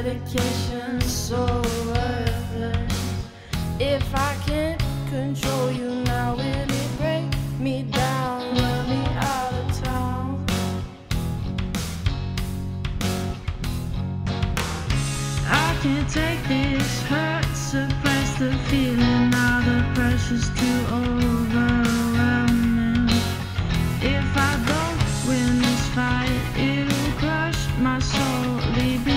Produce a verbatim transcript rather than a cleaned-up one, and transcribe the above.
medication so worthless. If I can't control you now, will it break me down, run me out of town? I can't take this hurt, suppress the feeling. Now the pressure's too overwhelming. If I don't win this fight, it'll crush my soul, leave